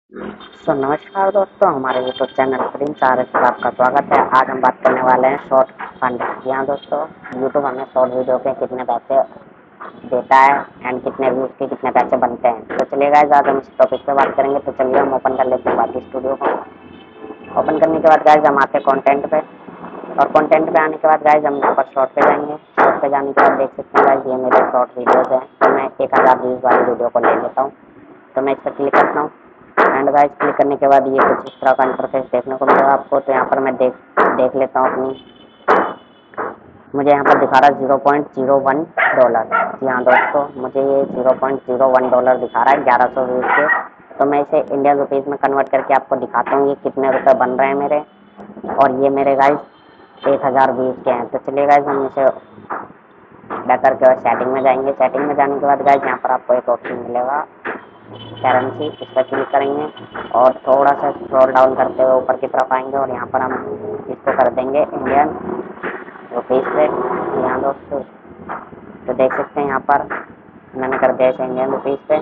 नमस्कार दोस्तों, हमारे यूट्यूब चैनल प्रिंस आर पर आपका स्वागत है। आज हम बात करने वाले हैं शॉर्ट फंड। जी हाँ दोस्तों, यूट्यूब हमें शॉर्ट वीडियो के कितने पैसे देता है एंड कितने व्यूज के कितने पैसे बनते हैं। तो चलिए गाइस, आज हम इस टॉपिक पे बात करेंगे। तो चलिए हम ओपन कर लेते हैं बाकी स्टूडियो को। ओपन करने के बाद गाइस हम आते हैं कंटेंट पे, और कंटेंट पे आने के बाद गाइस हम यहाँ पर शॉर्ट पे जाएंगे। शॉर्ट पे जाने के बाद देख सकते हैं गाइस, ये मेरे शॉर्ट वीडियोज हैं। तो मैं 1000 व्यूज वाली वीडियो को ले लेता हूँ। तो मैं इस पर क्लिक करता हूँ एंड गाइस क्लिक करने के बाद ये कुछ इस तरह का इंटरफेस देखने को मिलेगा आपको। तो यहाँ पर मैं देख लेता हूँ अपनी, मुझे यहाँ पर दिखा रहा है $0.01। जी हाँ दोस्तों, मुझे ये $0.01 दिखा रहा है 1100 व्यूज के। तो मैं इसे इंडियन रुपीज़ में कन्वर्ट करके आपको दिखाता हूँ ये कितने रुपए बन रहे हैं मेरे। और ये मेरे गाइस 1000 व्यूज के हैं। तो चलिए गाइस हम इसे बैक करके सेटिंग में जाएंगे। सेटिंग में जाने के बाद गाइस यहाँ पर आपको एक ऑप्शन मिलेगा करेंसी, इस पर क्लिक करेंगे और थोड़ा सा स्क्रॉल डाउन करते हुए ऊपर की तरफ आएंगे और यहाँ पर हम इसको कर देंगे इंडियन रुपीज़ पे। यहाँ दोस्तों तो देख सकते हैं यहाँ पर मैंने कर दिया इसे इंडियन रुपीज़ पे।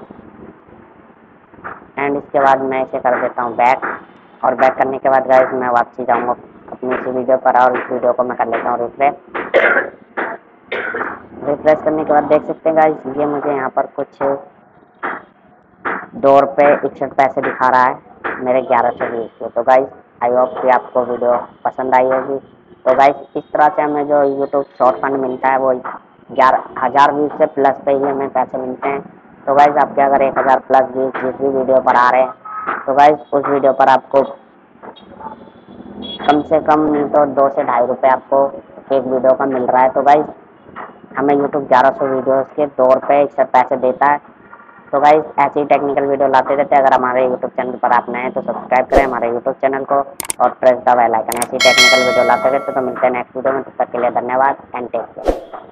एंड इसके बाद मैं इसे कर देता हूँ बैक, और बैक करने के बाद गाइस मैं वापसी जाऊँगा अपनी इसी वीडियो पर, और इस वीडियो को मैं कर लेता हूँ रिफ्रेश करने के बाद देख सकते हैं गाइस, ये मुझे यहाँ पर कुछ ₹2.61 दिखा रहा है मेरे 1100 व्यूज के। तो गाइस आई होप कि आपको वीडियो पसंद आई होगी। तो गाइस इस तरह से हमें जो यूट्यूब शॉर्ट फंड मिलता है वो 11,000 व्यूज से प्लस पे ही हमें पैसे मिलते हैं। तो गाइस आपके अगर 1000 प्लस व्यूज जिस भी वीडियो पर आ रहे हैं तो गाइस उस वीडियो पर आपको कम से कम नहीं तो 2 से ढाई रुपये आपको एक वीडियो का मिल रहा है। तो गाइस हमें यूट्यूब 1100 वीडियोस के ₹2.61 देता है। तो गाइस ऐसी ही टेक्निकल वीडियो लाते रहते हैं। अगर हमारे यूट्यूब चैनल पर आप नए हैं तो सब्सक्राइब करें हमारे यूट्यूब चैनल को और प्रेस द बेल आइकन। ऐसी टेक्निकल वीडियो लाते रहते। तो मिलते हैं नेक्स्ट वीडियो में, तब तक के लिए धन्यवाद एंड टेक केयर।